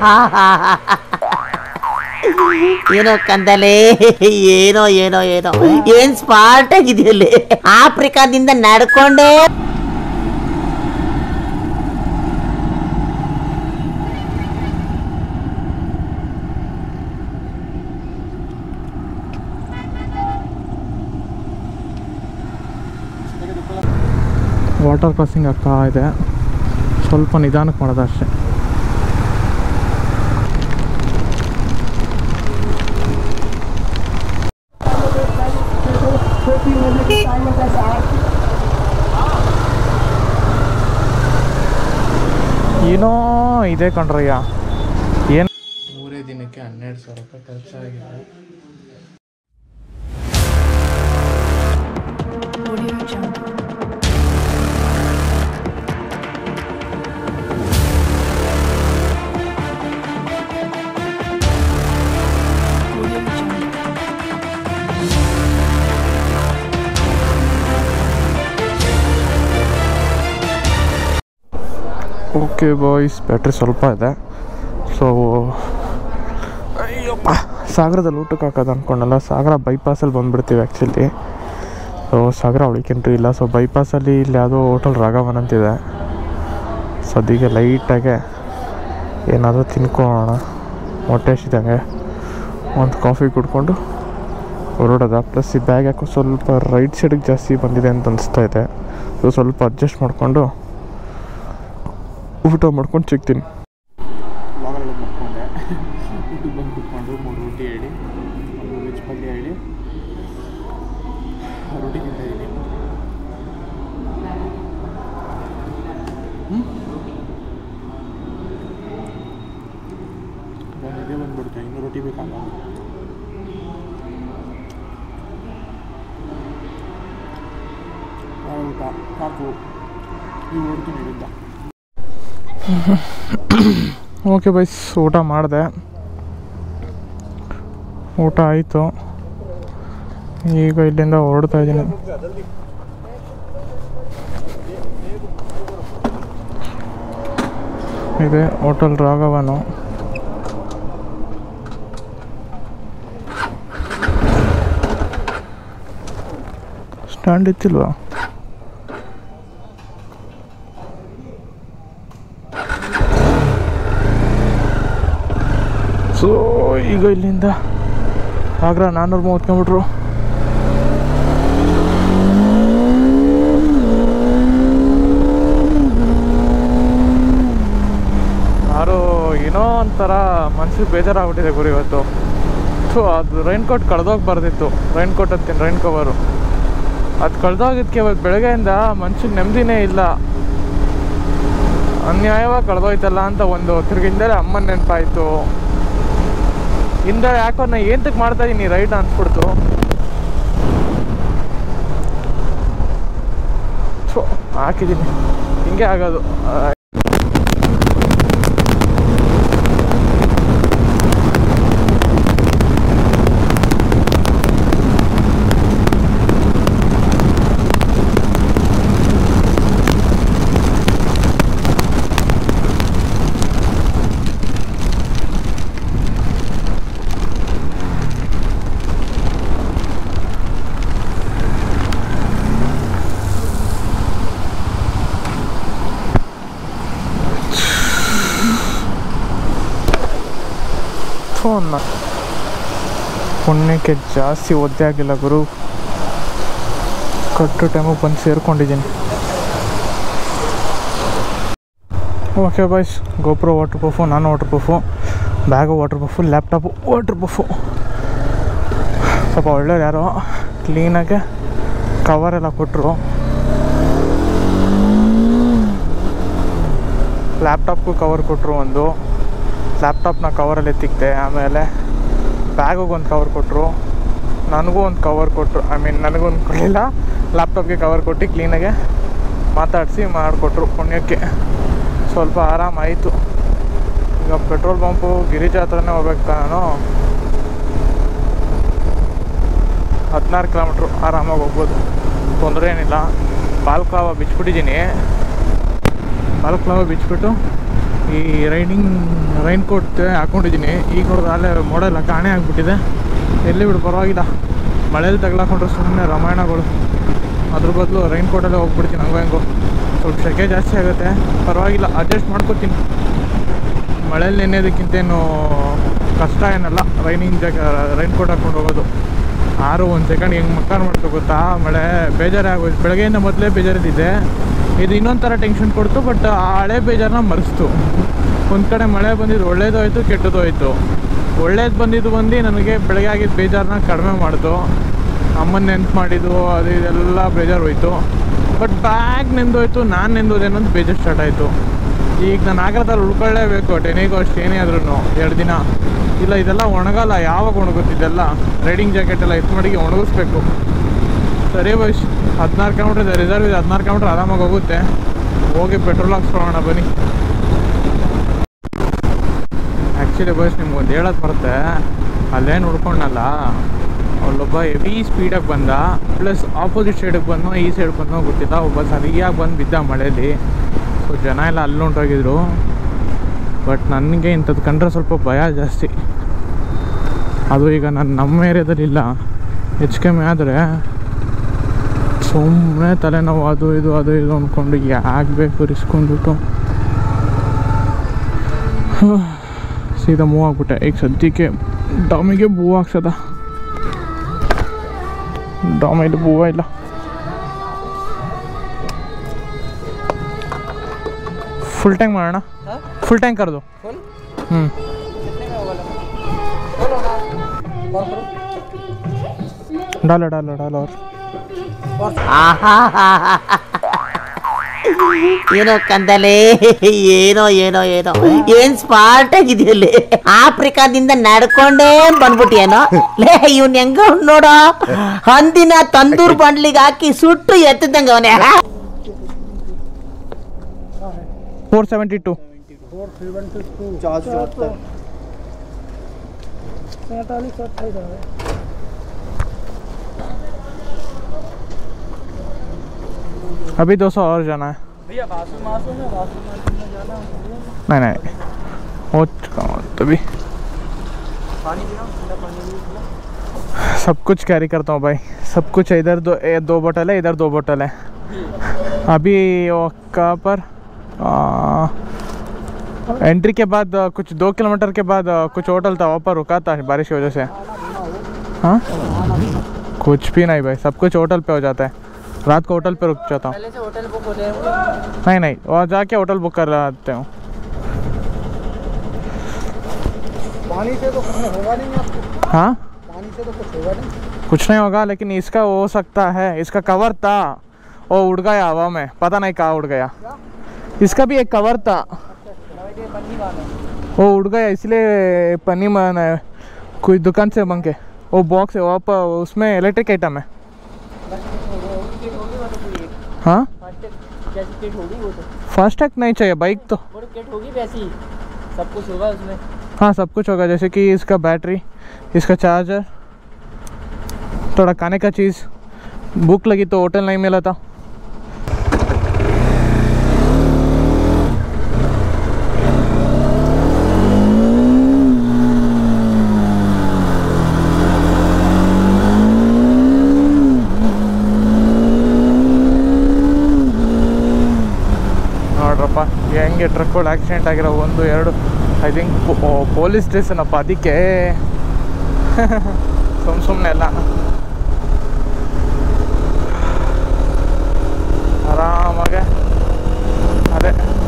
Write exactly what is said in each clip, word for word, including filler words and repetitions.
ಏನೋ ಕಂದಲೆ, ಏನೋ ಏನೋ ಏನೋ ಏನ್ ಸ್ಮಾರ್ಟ್ ಆಗಿದೆಯಲ್ಲಿ. ಆಫ್ರಿಕಾದಿಂದ ನಡ್ಕೊಂಡೆ ವಾಟರ್ ಕ್ರಾಸಿಂಗ್ ಆಗ್ತಾ ಇದೆ. ಸ್ವಲ್ಪ ನಿಧಾನಕ್ಕೆ ಮಾಡೋದು ಅಷ್ಟೇ. ಏನೋ ಇದೆ ಕಣ್ರಯ್ಯ. ಏನು ಮೂರೇ ದಿನಕ್ಕೆ ಹನ್ನೆರಡು ಸಾವಿರ ರೂಪಾಯಿ ಖರ್ಚಾಗಿದೆ. ಓಕೆ ಬಾಯ್ಸ್, ಬ್ಯಾಟ್ರಿ ಸ್ವಲ್ಪ ಇದೆ. ಸೊ ಅಯ್ಯಪ್ಪ, ಸಾಗರದಲ್ಲಿ ಊಟಕ್ಕೆ ಹಾಕೋದು ಅಂದ್ಕೊಂಡಲ್ಲ, ಸಾಗರ ಬೈಪಾಸಲ್ಲಿ ಬಂದುಬಿಡ್ತೀವಿ ಆ್ಯಕ್ಚುಲಿ. ಸೊ ಸಾಗರ ಉಳಿಕೆಂಟ್ರಿ ಇಲ್ಲ. ಸೊ ಬೈಪಾಸಲ್ಲಿ ಇಲ್ಲಿ ಯಾವುದೋ ಹೋಟೆಲ್ ರಾಘವನ್ ಅಂತಿದೆ. ಸದ್ಯಕ್ಕೆ ಲೈಟಾಗೆ ಏನಾದರೂ ತಿನ್ಕೊಳ್ಳೋಣ, ಹೊಟ್ಟೆ ಹಸಿದಂಗೆ ಒಂದು ಕಾಫಿ ಕುಡ್ಕೊಂಡು ಹೊರಡೋದ. ಪ್ಲಸ್ ಈ ಬ್ಯಾಗ್ ಯಾಕೋ ಸ್ವಲ್ಪ ರೈಟ್ ಸೈಡಿಗೆ ಜಾಸ್ತಿ ಬಂದಿದೆ ಅಂತ ಅನಿಸ್ತಾ ಇದೆ. ಸೊ ಸ್ವಲ್ಪ ಅಡ್ಜಸ್ಟ್ ಮಾಡಿಕೊಂಡು ಊಟ ಮಾಡ್ಕೊಂಡು ಸಿಗ್ತೀನಿ. ಲಾಗಲ್ಲಿ ಮಾಡ್ಕೊಂಡೆ ಊಟಕ್ಕೆ ಬಂದು ಕುತ್ಕೊಂಡು ಮೂರು ರೋಟಿ ಹೇಳಿ, ಒಂದು ವೆಜ್ ಪಲ್ಯ ಹೇಳಿ ರೋಟಿ ತಿಂತಾ ಇದ್ದೀನಿ. ಹ್ಞೂ ಇದೇ ಬಂದ್ಬಿಡುತ್ತೆ, ಇನ್ನೂ ರೋಟಿ ಬೇಕಲ್ಲ. ಊಟ ಸಾಕು, ನೀವು ಹೊಡ್ತೀನಿ ಇಲ್ಲಿಂದ. ಓಕೆ ಬೈಸ್, ಊಟ ಮಾಡಿದೆ, ಊಟ ಆಯಿತು. ಈಗ ಇಲ್ಲಿಂದ ಹೊರಡ್ತಾ ಇದ್ದೀನಿ. ಇದೆ ಹೋಟೆಲ್ ರಾಘವನು. ಸ್ಟ್ಯಾಂಡ್ ಇತ್ತಿಲ್ವಾ? ಸೊ ಈಗ ಇಲ್ಲಿಂದ ಆಗ್ರಾ ನಾನ್ನೂರ ಮೂವತ್ತು ಕಿಲೋಮೀಟ್ರು. ಯಾರು ಏನೋ ಒಂಥರ ಮನ್ಸಿಗೆ ಬೇಜಾರಾಗ್ಬಿಟ್ಟಿದೆ ಗುರು ಇವತ್ತು. ಸೊ ಅದು ರೈನ್ ಕೋಟ್ ಕಳೆದೋಗಿ ಬರ್ದಿತ್ತು, ರೈನ್ ಕೋಟ್ ಅಂತೀನಿ, ರೈನ್ ಕವರು. ಅದು ಕಳೆದೋಗಿದ್ದಕ್ಕೆ ಇವತ್ತು ಬೆಳಗ್ಗೆಯಿಂದ ಮನ್ಸಿಗೆ ನೆಮ್ಮದಿನೇ ಇಲ್ಲ. ಅನ್ಯಾಯವಾಗಿ ಕಳೆದೋಯ್ತಲ್ಲ ಅಂತ ಒಂದು ತಿರುಗಿಂದಲೇ ಅಮ್ಮನ ನೆನಪಾಯಿತು. ಇಂದ ಯಾಕೋ ನಾ ಏನಕ್ಕೆ ಮಾಡ್ತಾ ಇದ್ದೀನಿ ರೈಟ್ ಅನ್ಸ್ಬಿಡ್ತು. ಸೊ ಹಾಕಿದ್ದೀನಿ, ಹಿಂಗೆ ಆಗೋದು. ಫೋನ್ನ ಪುಣ್ಯಕ್ಕೆ ಜಾಸ್ತಿ ಒದ್ದೆ ಆಗಿಲ್ಲ ಗುರು, ಕಟ್ಟು ಟೈಮಿಗೆ ಬಂದು ಸೇರ್ಕೊಂಡಿದ್ದೀನಿ. Okay boys, GoPro waterproof, ನಾನು waterproof, bag waterproof, laptop waterproof. ಸ್ವಲ್ಪ ಒಳ್ಳೆಯದು, ಯಾರೋ ಕ್ಲೀನಾಗೆ ಕವರೆಲ್ಲ ಕೊಟ್ಟರು. ಲ್ಯಾಪ್ಟಾಪ್ಗೂ ಕವರ್ ಕೊಟ್ಟರು, ಒಂದು ಲ್ಯಾಪ್ಟಾಪ್ನ ಕವರಲ್ಲಿ ಎತ್ತಿಕ್ತೆ. ಆಮೇಲೆ ಬ್ಯಾಗಿಗೆ ಒಂದು ಕವರ್ ಕೊಟ್ಟರು, ನನಗೂ ಒಂದು ಕವರ್ ಕೊಟ್ಟರು. ಐ ಮೀನ್ ನನಗೊಂದು ಕೊಡಲಿಲ್ಲ, ಲ್ಯಾಪ್ಟಾಪ್ಗೆ ಕವರ್ ಕೊಟ್ಟು ಕ್ಲೀನಾಗೆ ಮಾತಾಡಿಸಿ ಮಾಡಿಕೊಟ್ರು. ಪುಣ್ಯಕ್ಕೆ ಸ್ವಲ್ಪ ಆರಾಮಾಯಿತು. ಈಗ ಪೆಟ್ರೋಲ್ ಪಂಪು ಗಿರಿಜಾ ಹತ್ರನೇ ಹೋಗ್ಬೇಕು. ನಾನು ಹದಿನಾರು ಕಿಲೋಮೀಟ್ರು ಆರಾಮಾಗಿ ಹೋಗ್ಬೋದು, ತೊಂದರೆ ಏನಿಲ್ಲ. ಬಾಲ್ಕ್ಲಾವ ಬಿಚ್ಬಿಟ್ಟಿದ್ದೀನಿ. ಬಾಲ್ಕ್ಲಾವ ಬಿಚ್ಬಿಟ್ಟು ಈ ರೈಡಿಂಗ್ ರೈನ್ ಕೋಟ್ ಹಾಕ್ಕೊಂಡಿದ್ದೀನಿ. ಈಗ ನೋಡಿದ್ರೆ ಅಲ್ಲೇ ಮೋಡೆಲ್ಲ ಕಾಣೆ ಆಗಿಬಿಟ್ಟಿದೆ. ಎಲ್ಲಿ ಬಿಡು ಪರವಾಗಿಲ್ಲ, ಮಳೇಲಿ ತಗ್ಲಾಕೊಂಡ್ರೆ ಸುಮ್ಮನೆ ರಾಮಾಯಣಗಳು. ಅದ್ರ ಬದಲು ರೈನ್ ಕೋಟಲ್ಲೇ ಹೋಗ್ಬಿಡ್ತೀನಿ. ಹಂಗೋ ಹೆಂಗೋ ಸ್ವಲ್ಪ ಸೆಕೆ ಜಾಸ್ತಿ ಆಗುತ್ತೆ, ಪರವಾಗಿಲ್ಲ ಅಡ್ಜಸ್ಟ್ ಮಾಡ್ಕೊತೀನಿ. ಮಳೇಲಿ ನೆನೆಯೋದಕ್ಕಿಂತೇನು ಕಷ್ಟ ಏನಲ್ಲ ರೈನಿಂಗ್ ಜಾಗ ರೈನ್ ಕೋಟ್ ಹಾಕ್ಕೊಂಡು ಹೋಗೋದು. ಆರು ಒಂದು ಸೆಕೆಂಡ್ ಹೆಂಗೆ ಮಕ್ಕಾರ ಮಾಡ್ಕೊ ಗೊತ್ತಾ, ಮಳೆ ಬೇಜಾರೇ ಆಗೋಯ್ತು. ಬೆಳಗ್ಗೆಯಿಂದ ಮೊದಲೇ ಬೇಜಾರಿದ್ದಿದೆ, ಇದು ಇನ್ನೊಂದು ಥರ ಟೆನ್ಷನ್ ಕೊಡ್ತು. ಬಟ್ ಆ ಹಳೆ ಬೇಜಾರನ್ನ ಮರೆಸ್ತು. ಒಂದು ಕಡೆ ಮಳೆ ಬಂದಿದ್ದು ಒಳ್ಳೇದು ಆಯಿತು, ಕೆಟ್ಟದ್ದು ಆಯಿತು. ಒಳ್ಳೇದು ಬಂದಿದ್ದು ಬಂದು ನನಗೆ ಬೆಳಗ್ಗೆ ಆಗಿದ್ದು ಬೇಜಾರನ್ನ ಕಡಿಮೆ ಮಾಡ್ತು. ಅಮ್ಮನ ನೆನ್ಪು ಮಾಡಿದ್ದು ಅದು ಇದೆಲ್ಲ ಬೇಜಾರು ಹೋಯ್ತು. ಬಟ್ ಬ್ಯಾಗ್ ನೆಂದೋಯ್ತು, ನಾನು ನೆಂದೋದೇನಂತ ಬೇಜಾರು ಸ್ಟಾರ್ಟ್ ಆಯಿತು. ಈಗ ನಾನು ಆಗ್ರದಲ್ಲಿ ಉಳ್ಕೊಳ್ಳೇಬೇಕು, ಟೆನಿಗೋ ಅಷ್ಟು ಏನೇ ಆದ್ರೂ ಎರಡು ದಿನ. ಇಲ್ಲ ಇದೆಲ್ಲ ಒಣಗಲ್ಲ, ಯಾವಾಗ ಒಣಗುತ್ತಿದ್ದೆಲ್ಲ ರೈಡಿಂಗ್ ಜಾಕೆಟ್ ಎಲ್ಲ ಎತ್ತು ಮಡಿಗೆ ಒಣಗಿಸ್ಬೇಕು. ಸರಿ ಬಸ್, ಹದಿನಾರು ಕಿಲೋಮೀಟ್ರ್ ಇದೆ, ರಿಸರ್ವ್ ಇದೆ. ಹದಿನಾರು ಕಿಲೋಮೀಟ್ರ್ ಆರಾಮಾಗಿ ಹೋಗುತ್ತೆ. ಹೋಗಿ ಪೆಟ್ರೋಲ್ ಹಾಕ್ಸ್ಕೊಳ್ಳೋಣ ಬನ್ನಿ. ಆ್ಯಕ್ಚುಲಿ ಬಸ್ ನಿಮ್ಗೊಂದು ಹೇಳೋದು ಬರುತ್ತೆ, ಅಲ್ಲೇನು ಉಳ್ಕೊಂಡಲ್ಲ, ಅಲ್ಲೊಬ್ಬ ಹೆವಿ ಸ್ಪೀಡಾಗಿ ಬಂದ, ಪ್ಲಸ್ ಆಪೋಸಿಟ್ ಸೈಡಿಗೆ ಬಂದೋ ಈ ಸೈಡ್ ಬಂದೋ ಗೊತ್ತಿಲ್ಲ, ಒಬ್ಬ ಸರಿಯಾಗಿ ಬಂದು ಬಿದ್ದ ಮಳೆಯಲ್ಲಿ. ಸೊ ಜನ ಎಲ್ಲ ಅಲ್ಲಿ ಹೊಂಟೋಗಿದ್ರು. ಬಟ್ ನನಗೆ ಇಂಥದ್ದು ಕಂಡ್ರೆ ಸ್ವಲ್ಪ ಭಯ ಜಾಸ್ತಿ. ಅದು ಈಗ ನಾನು ನಮ್ಮ ಏರಿಯಾದಲ್ಲಿಲ್ಲ, ಹೆಚ್ಚು ಕಮ್ಮಿ ಆದರೆ ಸುಮ್ಮನೆ ತಲೆನೋವು ಅದು ಇದು ಅದು ಇದು ಅಂದ್ಕೊಂಡು ಯಾಕೆ ಬೇಕು ರಿಸ್ಕ್ ಅಂದ್ಬಿಟ್ಟು ಸೀದಾ ಮೂವ್ ಆಗ್ಬಿಟ್ಟೆ. ಈಗ ಸದ್ಯಕ್ಕೆ ಡಾಮಿಗೆ ಬೂ ಹಾಕ್ಸದ, ಡಾಮಲ್ಲಿ ಬೂವ ಇಲ್ಲ. फुल टैंक मारना, फुल टैंक कर दो। हम्म डालो डालो डालो और ಏನೋ ಕಂದಲೆ, ಏನೋ ಏನೋ ಏನೋ ಏನ್ ಸ್ಪಾರ್ಟ್ ಆಗಿದೆಯಲ್ಲಿ. ಆಫ್ರಿಕಾದಿಂದ ನಡ್ಕೊಂಡೇ ಬಂದ್ಬಿಟ್ಟಿಯೇನೋ ಲೇ. ಇವ್ನ ಹೆಂಗ ನೋಡೋ, ಹಂದಿನ ತಂದೂರ್ ಬಂಡ್ಲಿಗೆ ಹಾಕಿ ಸುಟ್ಟು ಎತ್ತದಂಗ ಅವನೇ. फोर सेवेंटी टू अभी दो सौ और जाना है भैया। नहीं नहीं हो चुका हूँ तभी। सब कुछ कैरी करता हूँ भाई, सब कुछ। इधर दो ए, दो बोतल है, इधर दो बोतल है। अभी कहाँ पर एंट्री के बाद कुछ दो किलोमीटर के बाद कुछ होटल था, वहाँ पर रुका था बारिश की वजह से। हाँ कुछ भी नहीं भाई, सब कुछ होटल पे हो जाता है। रात को होटल पे रुक जाता हूँ। होटल बुक होते हैं? नहीं नहीं, वहाँ जाके होटल बुक कर लाते हूँ। पानी से तो कुछ होगा नहीं आपको? हाँ पानी से तो कुछ होगा नहीं? कुछ नहीं होगा, लेकिन इसका हो सकता है। इसका कवर था, वो उड़ गया हवा में, पता नहीं कहाँ उड़ गया। इसका भी एक कवर था, वो उड़ गया, इसलिए पन्नी में कोई दुकान से मांग के वो बॉक्स है, वहाँ पर उसमें इलेक्ट्रिक आइटम है। हाँ फास्ट टैग नहीं चाहिए, बाइक तो किट होगी वैसी, सब कुछ होगा उसमें। हाँ सब कुछ होगा, जैसे कि इसका बैटरी, इसका चार्जर, थोड़ा खाने का चीज़। भूख लगी तो होटल नहीं मिला था। ನೋಡ್ರಪ್ಪ ಹೆಂಗೆ ಟ್ರಕ್ಗಳು ಆಕ್ಸಿಡೆಂಟ್ ಆಗಿರೋ ಒಂದು ಎರಡು ಐ ಥಿಂಕ್ ಪೊಲೀಸ್ ಸ್ಟೇಷನಪ್ಪ, ಅದಕ್ಕೆ ಸುಮ್ಮ ಸುಮ್ಮನೆ ಎಲ್ಲ ಆರಾಮಾಗೆ ಅದೇ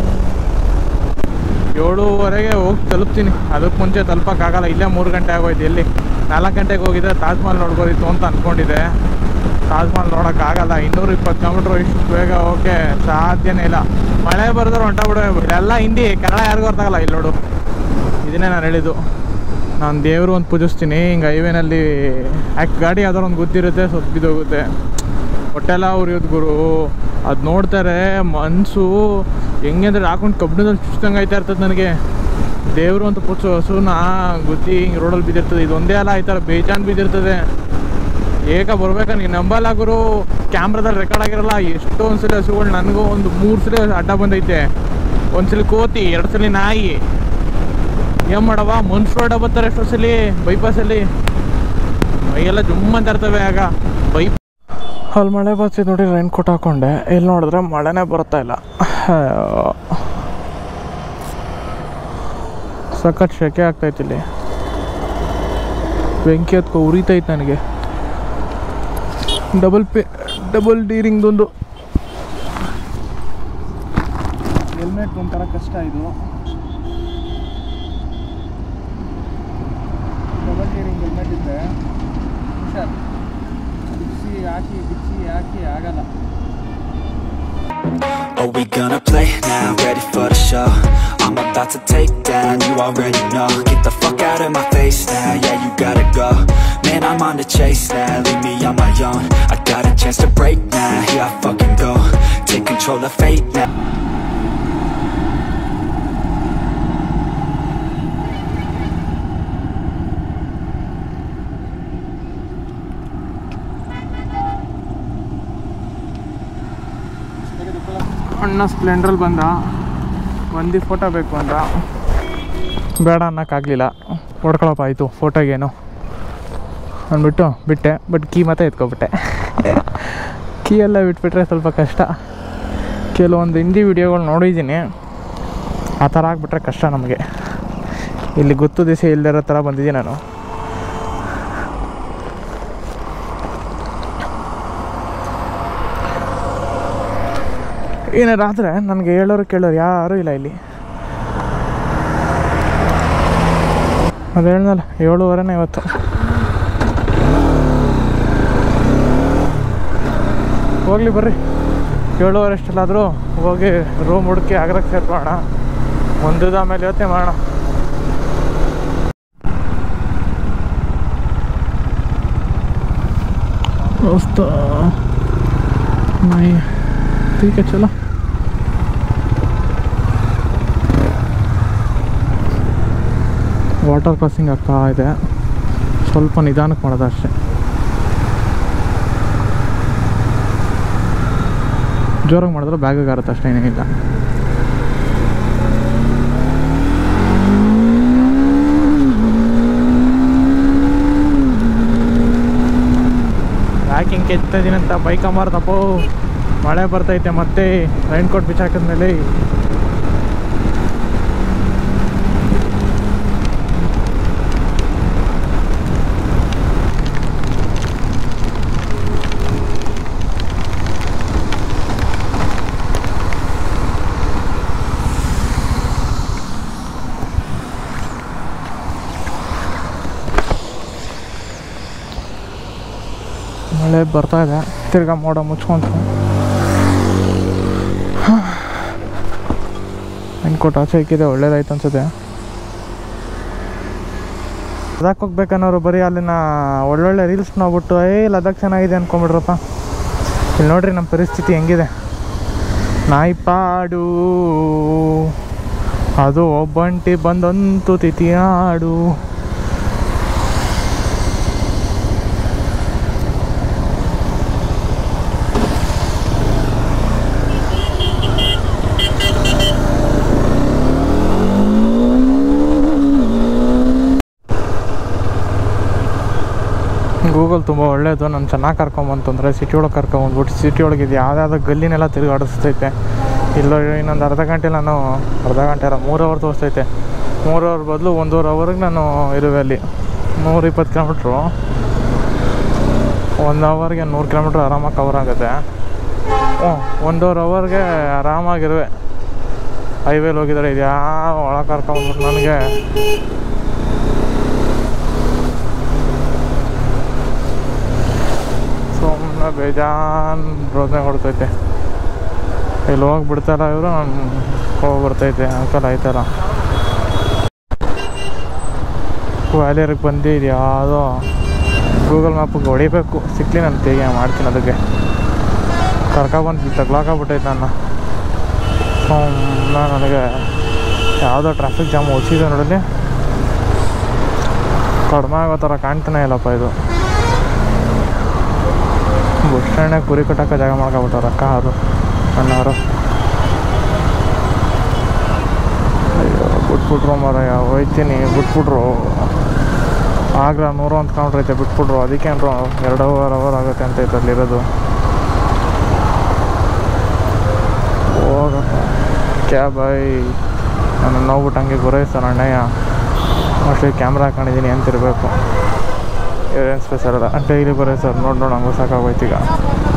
ಏಳುವರೆಗೆ ಹೋಗಿ ತಲುಪ್ತೀನಿ. ಅದಕ್ಕೆ ಮುಂಚೆ ತಲುಪಕ್ಕಾಗಲ್ಲ, ಇಲ್ಲೇ ಮೂರು ಗಂಟೆ ಆಗೋಯ್ತು. ಎಲ್ಲಿ ನಾಲ್ಕು ಗಂಟೆಗೆ ಹೋಗಿದ್ದೆ ತಾಜ್ ಮಹಲ್ ನೋಡ್ಬೋದಿತ್ತು ಅಂತ ಅಂದ್ಕೊಂಡಿದ್ದೆ. ತಾಜ್ ಮಹಲ್ ನೋಡೋಕ್ಕಾಗಲ್ಲ, ಇನ್ನೂರ ಇಪ್ಪತ್ತು ಕಿಲೋಮೀಟ್ರ್ ಇಷ್ಟು ಬೇಗ ಹೋಗೋಕ್ಕೆ ಸಾಧ್ಯನೇ ಇಲ್ಲ. ಮಳೆ ಬರೆದ್ರೆ ಹೊಂಟ ಬಿಡಬೇಕು. ಎಲ್ಲ ಹಿಂದಿ, ಕನ್ನಡ ಯಾರಿಗೂ ಅರ್ಥ ಆಗಲ್ಲ. ಇಲ್ಲಿ ನೋಡು, ಇದನ್ನೇ ನಾನು ಹೇಳಿದ್ದು. ನಾನು ದೇವರು ಒಂದು ಪೂಜಿಸ್ತೀನಿ, ಹಿಂಗೆ ಹೈವೇನಲ್ಲಿ ಯಾಕೆ ಗಾಡಿ ಯಾವ್ದಾರು ಒಂದು ಗೊತ್ತಿರುತ್ತೆ, ಸ್ವಲ್ಪ ಬಿದ್ದೋಗುತ್ತೆ, ಹೊಟ್ಟೆಲ್ಲ ಉರಿಯೋದು ಗುರು. ಅದು ನೋಡ್ತಾರೆ ಮನಸ್ಸು ಹೆಂಗೆ ಅಂದರೆ ಹಾಕೊಂಡು ಕಬ್ಬಿಣದಲ್ಲಿ ಚುಚ್ಚಿದಂಗೆ ಆಯ್ತಾ ಇರ್ತದೆ ನನಗೆ. ದೇವರು ಅಂತ ಪೂಜು ಹಸುನ ಗುದ್ದಿ ಹಿಂಗೆ ರೋಡಲ್ಲಿ ಬಿದ್ದಿರ್ತದೆ. ಇದೊಂದೇ ಅಲ್ಲ, ಈ ಥರ ಬೇಜಾನ್ ಬಿದ್ದಿರ್ತದೆ. ಏಕ ಬರ್ಬೇಕಾ ನೀನು ನಂಬಲ್ಲ ಗುರು, ಕ್ಯಾಮ್ರಾದಲ್ಲಿ ರೆಕಾರ್ಡ್ ಆಗಿರಲ್ಲ. ಎಷ್ಟೊಂದು ಸಲ ಹಸುಗಳು ನನಗೂ ಒಂದು ಮೂರು ಸಲ ಅಡ್ಡ ಬಂದೈತೆ. ಒಂದ್ಸಲಿ ಕೋತಿ, ಎರಡು ಸಲ ನಾಯಿ. ಏನು ಮಾಡವ, ಮನುಷ್ಯ ರೋಡ ಬರ್ತಾರೆ ಎಷ್ಟೋ ಸಲ ಬೈಪಾಸಲ್ಲಿ, ಮೈಯೆಲ್ಲ ಜುಮ್ಮಂತ ಇರ್ತವೆ. ಆಗ ಬೈ ಅಲ್ಲಿ ಮಳೆ ಬರ್ತಿದ್ದು ನೋಡಿ, ರೈನ್ ಕೋಟ್ ಹಾಕೊಂಡೆ. ಇಲ್ಲಿ ನೋಡಿದ್ರೆ ಮಳೆನೇ ಬರ್ತಾ ಇಲ್ಲ. ಸಖತ್ ಶೆಕೆ ಆಗ್ತೈತಿ ಇಲ್ಲಿ. ಬೆಂಕಿ ಹತ್ಕೊ ಉರಿತೈತೆ ನನಗೆ. ಡಬಲ್ ಪೇ ಡಬಲ್ ಡೀರಿಂಗ್ದೊಂದು ಹೆಲ್ಮೆಟ್ ಒಂಥರ ಕಷ್ಟ. ಇದು ಡಬಲ್ ಡೀರಿಂಗ್ ಹೆಲ್ಮೆಟ್ ಇದ್ದರೆ ಹುಷಾರು, ಬಿಚ್ಚಿ ಹಾಕಿ ಬಿಚ್ಚಿ ಹಾಕಿ ಆಗಲ್ಲ. Are we gonna play now? Ready for the show? I'm about to take down, you already know. Get the fuck out of my face now, yeah you gotta go. Man, I'm on the chase now, leave me on my own. I got a chance to break now, here I fucking go. Take control of fate now. ಅಣ್ಣ ಸ್ಪ್ಲೆಂಡ್ರಲ್ಲಿ ಬಂದ, ಒಂದು photo ಬೇಕು ಅಂದ. ಬೇಡ ಅನ್ನೋಕ್ಕಾಗಲಿಲ್ಲ. ಹೊಡ್ಕೊಳಪ್ಪ ಆಯಿತು ಫೋಟೋಗೇನು ಅಂದ್ಬಿಟ್ಟು ಬಿಟ್ಟೆ. But key ಮತ್ತೆ ಎತ್ಕೊಬಿಟ್ಟೆ. ಕೀ ಎಲ್ಲ ಬಿಟ್ಬಿಟ್ರೆ ಸ್ವಲ್ಪ ಕಷ್ಟ. ಕೆಲವೊಂದು ಹಿಂದಿ ವಿಡಿಯೋಗಳು ನೋಡಿದ್ದೀನಿ, ಆ ಥರ ಆಗಿಬಿಟ್ರೆ ಕಷ್ಟ ನಮಗೆ. ಇಲ್ಲಿ ಗೊತ್ತು ದಿವಸ ಇಲ್ದಿರೋ ಥರ ಬಂದಿದ್ದೀನಿ ನಾನು. ಏನಾದ್ರೆ ನನಗೆ ಹೇಳೋರು ಕೇಳೋರು ಯಾರೂ ಇಲ್ಲ ಇಲ್ಲಿ. ಅದು ಹೇಳ್ದಲ್ಲ, ಏಳುವರೆನೇ ಇವತ್ತು. ಹೋಗ್ಲಿ ಬರ್ರಿ, ಏಳುವರೆ ಅಷ್ಟಲ್ಲಾದರೂ ಹೋಗಿ ರೂಮ್ ಹುಡುಕಿ ಆಗ್ರಕ್ಕೆ ಸೇರ್ಕೋಣ. ಒಂದುದ ಆಮೇಲೆ ಇವತ್ತೇ ಮಾಡೋಣ. दोस्त नहीं ठीक है चलो ವಾಟರ್ ಕ್ರಾಸಿಂಗ್ ಆಗ್ತಾ ಇದೆ. ಸ್ವಲ್ಪ ನಿಧಾನಕ್ಕೆ ಮಾಡೋದು ಅಷ್ಟೇ. ಜೋರಾಗಿ ಮಾಡಿದ್ರೆ ಬ್ಯಾಗಿಗೆ ಆರುತ್ತೆ ಅಷ್ಟೇ, ಏನೇನಿಲ್ಲ. Backing ಕೆತ್ತಾ ಇದೀನಂತ bike ಮಾರ್ದಪ್ಪ. ಮಳೆ ಬರ್ತೈತೆ ಮತ್ತೆ ರೈನ್ ಕೋಟ್ ಬಿಚ್ಚಾಕಿದ್ಮೇಲೆ. ಮಳೆ ಬರ್ತಾ ಇದೆ, ತಿರ್ಗಾ ಮೋಡ ಮುಚ್ಕೊಂತ. ಅನ್ಕೊಟ್ಟು ಆಚೆ ಇಕ್ಕಿದೆ, ಒಳ್ಳೇದಾಯ್ತು ಅನ್ಸುತ್ತೆ. ಲದಾಖ್ ಹೋಗ್ಬೇಕನ್ನೋರು ಬರೀ ಅಲ್ಲಿನ ಒಳ್ಳೊಳ್ಳೆ ರೀಲ್ಸ್ ನೋಡ್ಬಿಟ್ಟು ಏ ಲದಾಖ್ ಚೆನ್ನಾಗಿದೆ ಅಂದ್ಕೊಂಬಿಡ್ರಪ್ಪ. ಇಲ್ಲಿ ನೋಡ್ರಿ ನಮ್ಮ ಪರಿಸ್ಥಿತಿ ಹೆಂಗಿದೆ. ನಾಯಿ ಪಾಡು ಅದು ಒಬ್ಬಂಟಿ ಬಂದಂತು ತಿಥಿಯಾಡು. ಗೂಗಲ್ ತುಂಬ ಒಳ್ಳೆಯದು. ನಾನು ಚೆನ್ನಾಗಿ ಕರ್ಕೊಂಬಂತಂದರೆ ಸಿಟಿ ಒಳಗೆ ಕರ್ಕೊಂಬಂದ್ಬಿಟ್ಟು ಸಿಟಿ ಒಳಗೆ ಇದು ಯಾವುದಾದ್ರು ಗಲ್ಲಿನೆಲ್ಲ ತಿರುಗಾಡಿಸ್ತೈತೆ. ಇಲ್ಲ ಇನ್ನೊಂದು ಅರ್ಧ ಗಂಟೆ ನಾನು ಅರ್ಧ ಗಂಟೆ ಅಲ್ಲ ಮೂರು ಅವರ್ ತೋರಿಸ್ತೈತೆ. ಮೂರು ಅವರ್ ಬದಲು ಒಂದೂವರೆ ಅವರ್ಗೆ ನಾನು ಇರುವೆ ಅಲ್ಲಿ. ನೂರ ಇಪ್ಪತ್ತು ಕಿಲೋಮೀಟ್ರು ಒಂದು ಅವರ್ಗೆ ನೂರು ಕಿಲೋಮೀಟ್ರ್ ಆರಾಮಾಗಿ ಕವರ್ ಆಗುತ್ತೆ. ಹ್ಞೂ ಒಂದೂವರೆ ಅವರ್ಗೆ ಆರಾಮಾಗಿರುವೆ. ಹೈವೇಲಿ ಹೋಗಿದ್ದಾರೆ, ಇದು ಯಾವ ಒಳಗೆ ಕರ್ಕೊಂಬಂದ್ಬಿಟ್ಟು ನನಗೆ ಸುಮ್ಮನೆ ಬೇಜಾನ್ ರೋದನೆ ಕೊಡ್ತೈತೆ. ಇಲ್ಲಿ ಹೋಗಿ ಬಿಡ್ತಾರ ಇವರು, ನಾನು ಹೋಗಿ ಬರ್ತೈತೆ ಅಂಕಲ್ ಆಯ್ತಾರ. ವ್ಯಾಲಿಯರ್ಗೆ ಬಂದಿದ್ದು ಯಾವುದೋ ಗೂಗಲ್ ಮ್ಯಾಪಿಗೆ ಹೊಡಿಬೇಕು, ಸಿಕ್ಕಲಿ ನಾನು ತೆಗೆ ಮಾಡ್ತೀನಿ. ಅದಕ್ಕೆ ಕರ್ಕೊಬಂದು ತಗ್ಲಾಕಾಗ್ಬಿಟ್ಟೈತೆ ನನ್ನ. ಸುಮ್ಮನೆ ನನಗೆ ಯಾವುದೋ ಟ್ರಾಫಿಕ್ ಜಾಮ್ ಓದಿಸಿದೆ ನೋಡಲಿ, ಕಡಿಮೆ ಆಗೋ ಥರ ಕಾಣ್ತಾನೆ ಇಲ್ಲಪ್ಪ. ಇದು ಬಸ್ ಸ್ಟ್ಯಾಂಡಾಗ ಕುರಿ ಕಟ್ಟೋಕೆ ಜಾಗ ಮಾಡ್ಕೊಬಿಟ್ಟವ್ರು ಅಕ್ಕ ಅವರು ಅಣ್ಣವರು. ಬಿಟ್ಬಿಟ್ರು ಮಾರಾಯ, ಹೋಯ್ತೀನಿ ಬಿಟ್ಬಿಟ್ರು. ಆಗ್ರಾ ನೂರ ಒಂದು ಕೌಂಟ್ರ್ ಐತೆ ಬಿಟ್ಬಿಟ್ರು. ಅದಕ್ಕೇನ್ರು ಎರಡೂವರೆ ಅವರ್ ಆಗುತ್ತೆ ಅಂತ ಐತೆ ಅಲ್ಲಿರೋದು. ಹೋಗಪ್ಪ ಕ್ಯಾಬ್ ಐ ನಾನು ನೋಡ್ಬಿಟ್ಟು ಹಂಗೆ ಗುರೈಸ್ತಾನೆ ಅಣ್ಣಯ್ಯ. ಮೋಸ್ಟ್ಲಿ ಕ್ಯಾಮ್ರಾ ಹಾಕೊಂಡಿದ್ದೀನಿ ಅಂತಿರಬೇಕು. ಏನು ಸ್ಪೆಷಲ್ ಅಲ್ಲ, ಡೈಲಿ ಗುರೈಸೋರು ನೋಡಿ ನೋಡಿ ಹಂಗೂ ಸಾಕಾಗೋಯ್ತು ಈಗ.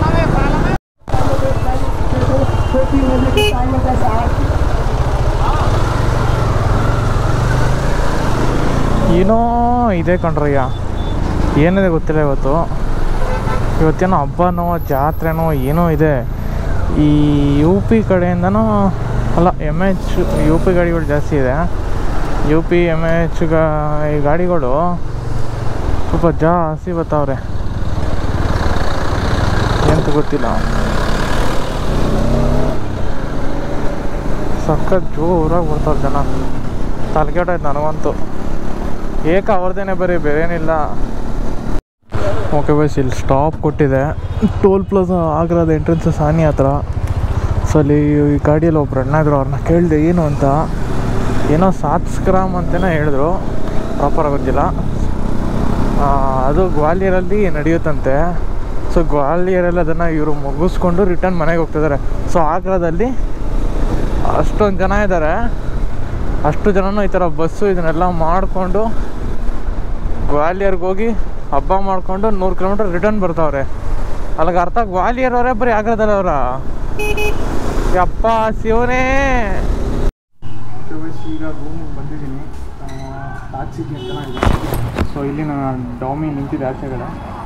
ಏನೋ ಇದೆ ಕಣ್ರಯ್ಯ, ಏನಿದೆ ಗೊತ್ತಿಲ್ಲ. ಇವತ್ತು ಇವತ್ತೇನೋ ಹಬ್ಬನೋ ಜಾತ್ರೆನೋ ಏನೋ ಇದೆ. ಈ ಯು ಪಿ ಕಡೆಯಿಂದನೂ ಅಲ್ಲ, ಎಮ್ ಎಚ್ ಯು ಪಿ ಗಾಡಿಗಳು ಜಾಸ್ತಿ ಇದೆ. ಯು ಪಿ ಎಮ್ ಎಚ್ ಗಾ ಈ ಗಾಡಿಗಳು ಸ್ವಲ್ಪ ಜಾಸ್ತಿ ಬರ್ತಾವ್ರೆ, ಎಂತ ಗೊತ್ತಿಲ್ಲ. ಸಖತ್ ಜೋರಾಗಿ ಬರ್ತಾವ್ರೆ ಜನ. ತಲೆಗೆಡಾಯ್ತು ನನಗಂತೂ. ಏಕ ಅವ್ರದ್ದೇನೆ ಬರೀ ಬೇರೇನಿಲ್ಲ. ಓಕೆ ಬೈಸ್, ಇಲ್ಲಿ ಸ್ಟಾಪ್ ಕೊಟ್ಟಿದೆ. ಟೋಲ್ ಪ್ಲಾಜಾ ಆಗ್ರಾದ ಎಂಟ್ರೆನ್ಸ್ ಸಾನಿ ಹತ್ರ. ಸೊ ಅಲ್ಲಿ ಈ ಗಾಡಿಯಲ್ಲಿ ಒಬ್ರು ಅಣ್ಣ ಇದ್ರು, ಅವ್ರನ್ನ ಕೇಳಿದೆ ಏನು ಅಂತ. ಏನೋ ಸಾತ್ಸ್ ಗ್ರಾಮ್ ಅಂತಲೇ ಹೇಳಿದ್ರು, ಪ್ರಾಪರಾಗಿ ಗೊತ್ತಿಲ್ಲ. ಅದು ಗ್ವಾಲಿಯರಲ್ಲಿ ನಡೆಯುತ್ತಂತೆ. ಸೊ ಗ್ವಾಲಿಯರಲ್ಲಿ ಅದನ್ನು ಇವರು ಮುಗಿಸ್ಕೊಂಡು ರಿಟರ್ನ್ ಮನೆಗೆ ಹೋಗ್ತಿದ್ದಾರೆ. ಸೊ ಆಗ್ರಾದಲ್ಲಿ ಅಷ್ಟೊಂದು ಜನ ಇದ್ದಾರೆ. ಅಷ್ಟು ಜನನೂ ಈ ಥರ ಬಸ್ಸು ಇದನ್ನೆಲ್ಲ ಮಾಡಿಕೊಂಡು ಗ್ವಾಲಿಯರ್ಗೆ ಹೋಗಿ ಹಬ್ಬ ಮಾಡಿಕೊಂಡು ನೂರು ಕಿಲೋಮೀಟರ್ ರಿಟರ್ನ್ ಬರ್ತಾವ್ರೆ. ಅಲ್ಲಿಗೆ ಅರ್ಥ ಗ್ವಾಲಿಯರ್ ಅವರೇ ಬರೀ ಆಗ್ರಾದಲ್ಲಿ ಅವರ. ಯಪ್ಪ ಶಿವನೇ. ಈಗ ರೂಮಿಗೆ ಬಂದಿದ್ದೀನಿ. ಟ್ಯಾಕ್ಸಿಗೆ ಚೆನ್ನಾಗಿದೆ. ಸೊ ಇಲ್ಲಿ ನಾನು ಡಾಮಿ ನಿಂತಿದ್ದೆ ಆಚೆಗಡೆ.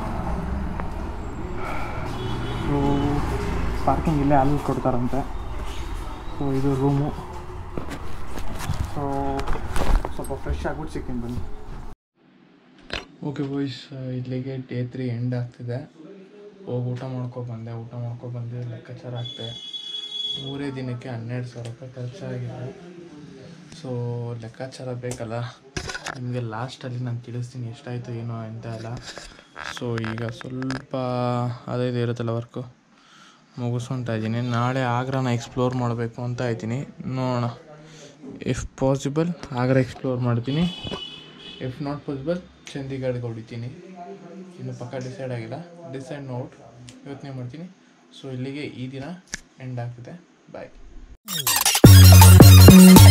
ಸೊ ಪಾರ್ಕಿಂಗ್ ಇಲ್ಲೇ ಅಲ್ಲಿ ಕೊಡ್ತಾರಂತೆ. ಸೊ ಇದು ರೂಮು. ಸೊ ಸ್ವಲ್ಪ ಫ್ರೆಶ್ ಆಗ್ಬಿಟ್ಟು ಸಿಗ್ತೀನಿ ಬನ್ನಿ. ಓಕೆ ಬಾಯ್ಸ್, ಇಲ್ಲಿಗೆ ಡೇ ತ್ರೀ ಎಂಡ್ ಆಗ್ತಿದೆ. ಹೋಗಿ ಊಟ ಮಾಡ್ಕೊಬಂದೆ. ಊಟ ಮಾಡ್ಕೊಬಂದು ಲೆಕ್ಕಾಚಾರ ಆಗ್ತೆ. ಮೂರೇ ದಿನಕ್ಕೆ ಹನ್ನೆರಡು ಸಾವಿರ ರೂಪಾಯಿ ಖರ್ಚಾಗಿದೆ. ಸೊ ಲೆಕ್ಕಾಚಾರ ಬೇಕಲ್ಲ ನಿಮಗೆ. ಲಾಸ್ಟಲ್ಲಿ ನಾನು ತಿಳಿಸ್ತೀನಿ ಎಷ್ಟಾಯಿತು ಏನೋ ಅಂತ ಎಲ್ಲ. ಸೊ ಈಗ ಸ್ವಲ್ಪ ಅದೇ ಇರುತ್ತಲ್ಲ ವರ್ಕು ಮುಗಿಸ್ಕೊತಾ ಇದ್ದೀನಿ. ನಾಳೆ ಆಗ್ರಾನ ಎಕ್ಸ್ಪ್ಲೋರ್ ಮಾಡಬೇಕು ಅಂತ ಇದ್ದೀನಿ. ನೋಡೋಣ, ಇಫ್ ಪಾಸಿಬಲ್ ಆಗ್ರಾ ಎಕ್ಸ್ಪ್ಲೋರ್ ಮಾಡ್ತೀನಿ. ಇಫ್ ನಾಟ್ ಪಾಸಿಬಲ್ ಚಂಡೀಗಢಗೆ ಹೊಡಿತೀನಿ. ಇನ್ನು ಪಕ್ಕ ಡಿಸೈಡ್ ಆಗಿಲ್ಲ. ಡಿಸೈಡ್ ನೋಟ್ ಯೋಚನೆ ಮಾಡ್ತೀನಿ. ಸೊ ಇಲ್ಲಿಗೆ ಈ ದಿನ ಎಂಡ್ ಆಗ್ತಿದೆ. ಬಾಯ್.